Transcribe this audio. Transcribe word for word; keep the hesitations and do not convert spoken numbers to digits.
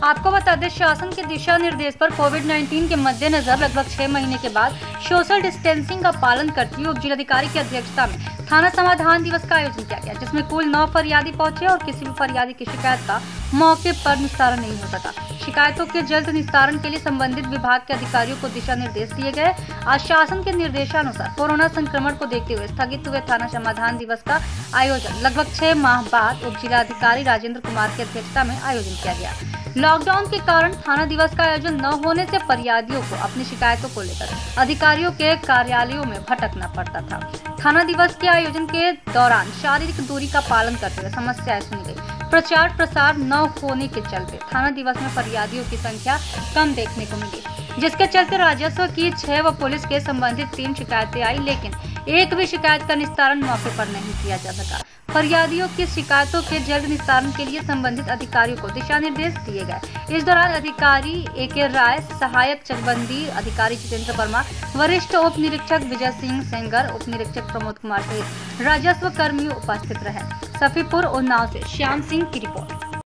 आपको बता दें, शासन के दिशा निर्देश पर कोविड उन्नीस के मद्देनजर लगभग छह महीने के बाद सोशल डिस्टेंसिंग का पालन करते हुए उप जिलाधिकारी की अध्यक्षता में थाना समाधान दिवस का आयोजन किया गया, जिसमें कुल नौ फरियादी पहुंचे और किसी भी फरियादी की शिकायत का मौके पर निस्तारण नहीं हो सका। शिकायतों के जल्द निस्तारण के लिए संबंधित विभाग के अधिकारियों को दिशा निर्देश दिए गए। आज शासन के निर्देशानुसार कोरोना संक्रमण को देखते हुए स्थगित हुए थाना समाधान दिवस का आयोजन लगभग छह माह बाद उप जिलाधिकारी राजेंद्र कुमार की अध्यक्षता में आयोजन किया गया। लॉकडाउन के कारण थाना दिवस का आयोजन न होने से फरियादियों को अपनी शिकायतों को लेकर अधिकारियों के कार्यालयों में भटकना पड़ता था। थाना दिवस के आयोजन के दौरान शारीरिक दूरी का पालन करते हुए समस्याएं सुनी गई। प्रचार प्रसार न होने के चलते थाना दिवस में फरियादियों की संख्या कम देखने को मिली, जिसके चलते राजस्व की छह व पुलिस के संबंधित तीन शिकायतें आई, लेकिन एक भी शिकायत का निस्तारण मौके पर नहीं किया जा सका। फरियादियों की शिकायतों के जल्द निस्तारण के लिए संबंधित अधिकारियों को दिशा निर्देश दिए गए। इस दौरान अधिकारी ए के राय, सहायक चकबंदी अधिकारी जितेंद्र वर्मा, वरिष्ठ उप निरीक्षक विजय सिंह सेंगर, उप निरीक्षक प्रमोद कुमार सहित राजस्व कर्मी उपस्थित रहे। सफीपुर उन्नाव से श्याम सिंह की रिपोर्ट।